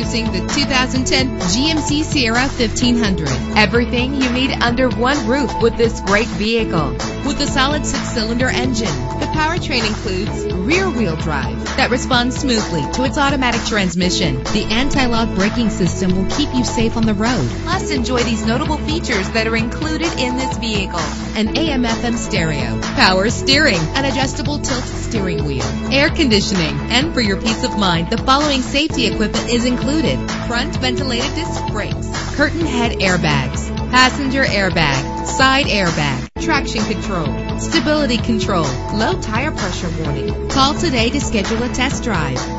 Introducing the 2010 GMC Sierra 1500. Everything you need under one roof with this great vehicle. With a solid 6-cylinder engine, the powertrain includes rear-wheel drive that responds smoothly to its automatic transmission. The anti-lock braking system will keep you safe on the road. Plus, enjoy these notable features that are included in this vehicle: an AM/FM stereo, power steering, an adjustable tilt steering wheel, air conditioning, and for your peace of mind, the following safety equipment is included: front ventilated disc brakes, curtain head airbags, passenger airbag, side airbag, traction control, stability control, low tire pressure warning. Call today to schedule a test drive.